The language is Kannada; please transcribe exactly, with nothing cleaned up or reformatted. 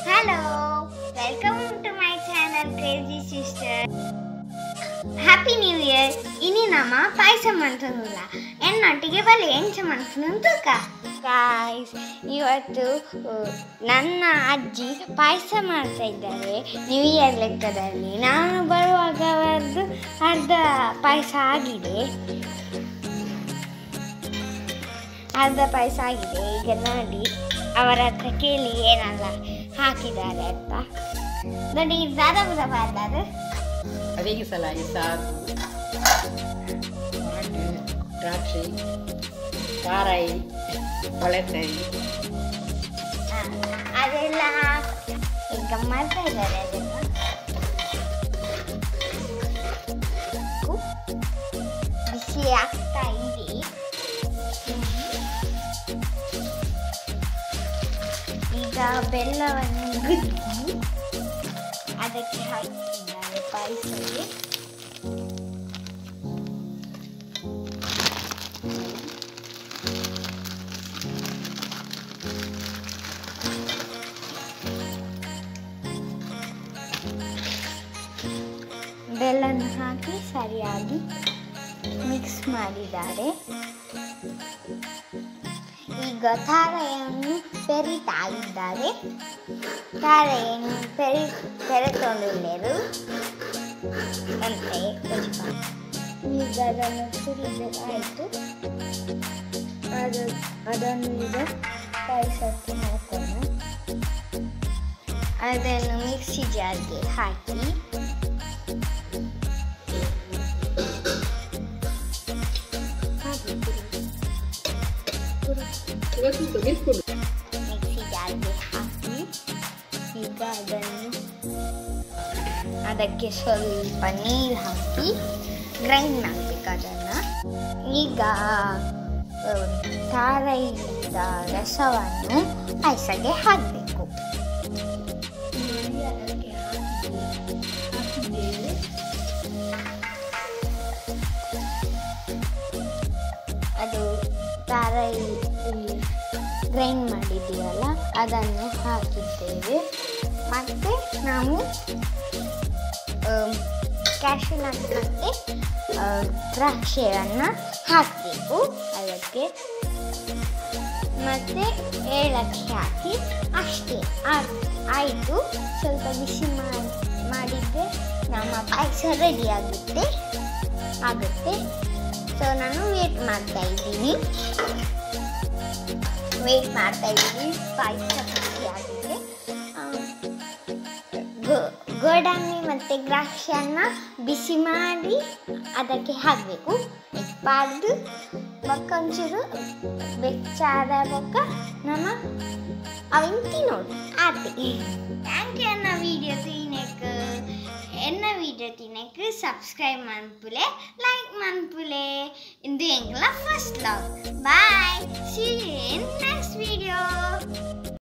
Hello, welcome to my channel Crazy Sister. Happy New Year. Ini nama paisa mantunulla. Ennottige bale encha mantununtuka. Guys, ಇವತ್ತು ನನ್ನ ಅಜ್ಜಿ ಪಾಯಸ ಮಾಡ್ತಾ ಇದ್ದಾರೆ ನ್ಯೂ ಇಯರ್ ಲೆಕ್ಕದಲ್ಲಿ. ನಾನು ಬರುವಾಗ ಅವರದ್ದು ಅರ್ಧ ಪಾಯಸ ಆಗಿದೆ ಅರ್ಧ ಪಾಯಸ ಆಗಿದೆ ಈಗ ನೋಡಿ ಅವರ ಹತ್ರ ಕೇಳಿ ಏನೆಲ್ಲ ಹಾಕಿದ್ದಾರೆ ಅಂತ ನೋಡಿ. ದಾದ ಬುಧವಾದರೆ ಅದಕ್ಕೆ ಸಲ ಸಾಕು ದ್ರಾಕ್ಷಿ ಕಾರಾಯಿ ಕೊಳೆತಾಯಿ ಅದೆಲ್ಲ ಈಗ ಮಾಡ್ತಾ ಇದ್ದಾರೆ. ಅದೆಲ್ಲ ಬಿಸಿ ಆಗ್ತಾ ಇದೆ. ಈಗ ಬೆಲ್ಲವನ್ನು ಗುದ್ದಿ ಅದಕ್ಕೆ ಹಾಕಿದ್ದಾರೆ ಪಾಯಸಕ್ಕೆ. ಬೆಲ್ಲವನ್ನು ಹಾಕಿ ಸರಿಯಾಗಿ ಮಿಕ್ಸ್ ಮಾಡಿದ್ದಾರೆ. ಈಗ ತಾರೆಯನ್ನು ಪೆರಿತಾ ಇದ್ದಾರೆ. ತಾರೆಯನ್ನು ಪೆರಿ ಪೆರೆತೊಂಡುಳ್ಳರು ಅಂತೆ. ಈಗ ಅದನ್ನು ಸುರಿದಾಯಿತು. ಅದು ಅದನ್ನು ಈಗ ಪಾಯಸಕ್ಕೆ ಹಾಕೋಣ. ಅದನ್ನು ಮಿಕ್ಸಿ ಜಾರ್ಗೆ ಹಾಕಿ ಮಿಕ್ಸಿ ಜಾರ್ಗೆ ಹಾಕಿ ಈಗ ಅದನ್ನು ಅದಕ್ಕೆ ಸ್ವಲ್ಪ ನೀರು ಹಾಕಿ ಗ್ರೈಂಡ್ ಮಾಡಬೇಕು ಅದನ್ನು. ಈಗ ತಾರೆಯಿಂದ ರಸವನ್ನು ಪಾಯಸಕ್ಕೆ ಹಾಕಬೇಕು. ಅದು ತಾರಾಯಿ ಗ್ರೈಂಡ್ ಮಾಡಿದ್ದೀವಲ್ಲ ಅದನ್ನು ಹಾಕಿದ್ದೇವೆ. ಮತ್ತು ನಾವು ಕ್ಯಾಶ್ಯೂ ನಟ್ ಮತ್ತು ದ್ರಾಕ್ಷಿಯನ್ನು ಹಾಕಬೇಕು ಅದಕ್ಕೆ. ಮತ್ತು ಏಲಕ್ಕಿ ಹಾಕಿ ಅಷ್ಟೇ ಆಯಿತು. ಸ್ವಲ್ಪ ಬಿಸಿ ಮಾಡಿದ್ದೆ ನಮ್ಮ ಪಾಯಸ ರೆಡಿ ಆಗುತ್ತೆ ಆಗುತ್ತೆ ಸೊ ನಾನು ವೇಟ್ ಮಾಡ್ತಾ ಇದ್ದೀನಿ ವೇಟ್ ಮಾಡ್ತಾ ಇದ್ದೀನಿ ಪಾಯಸ ಆಗಿದೆ. ಗೋಡಂಬಿ ಮತ್ತು ದ್ರಾಕ್ಷಿಯನ್ನು ಬಿಸಿ ಮಾಡಿ ಅದಕ್ಕೆ ಹಾಕಬೇಕು. ಪಾಡ್ದು ಬಕ್ಕೊಂಚೂರು ಬೆಚ್ಚಾದ ಬೊಕ್ಕ ನಮ್ಮ ಅವಂತಿ ನೋಡಿ ಆತಿ. ಥ್ಯಾಂಕ್ ಯು ಅನ್ನ ವೀಡಿಯೋ ತಿನ್ನಕ್ಕೆ ಎನ್ನ ವೀಡಿಯೋ ತಿನ್ನಕ್ಕೆ ಸಬ್ಸ್ಕ್ರೈಬ್ ಮಾಡ್ಪುಲೆ ಲೈಕ್ ಮಾಡ್ಪುಲೆ. ಇದು ಎಂಗ್ಲ first vlog. Bye. See you in next video.